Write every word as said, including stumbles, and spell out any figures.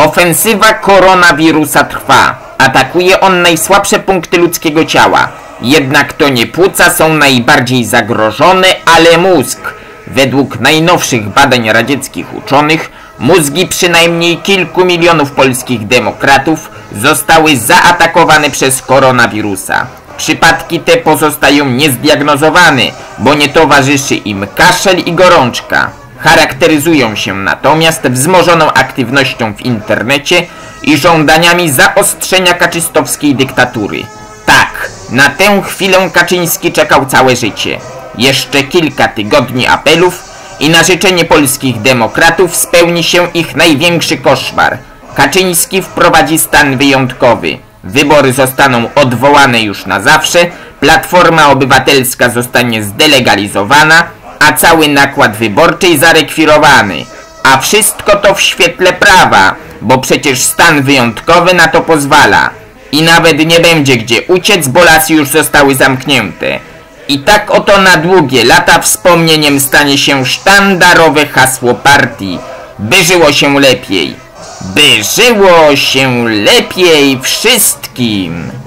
Ofensywa koronawirusa trwa. Atakuje on najsłabsze punkty ludzkiego ciała. Jednak to nie płuca są najbardziej zagrożone, ale mózg. Według najnowszych badań radzieckich uczonych, mózgi przynajmniej kilku milionów polskich demokratów zostały zaatakowane przez koronawirusa. Przypadki te pozostają niezdiagnozowane, bo nie towarzyszy im kaszel i gorączka. Charakteryzują się natomiast wzmożoną aktywnością w internecie i żądaniami zaostrzenia kaczystowskiej dyktatury. Tak, na tę chwilę Kaczyński czekał całe życie. Jeszcze kilka tygodni apelów i na życzenie polskich demokratów spełni się ich największy koszmar. Kaczyński wprowadzi stan wyjątkowy. Wybory zostaną odwołane już na zawsze, Platforma Obywatelska zostanie zdelegalizowana, a cały nakład wyborczy zarekwirowany. A wszystko to w świetle prawa, bo przecież stan wyjątkowy na to pozwala. I nawet nie będzie gdzie uciec, bo lasy już zostały zamknięte. I tak oto na długie lata wspomnieniem stanie się sztandarowe hasło partii. By żyło się lepiej. By żyło się lepiej wszystkim.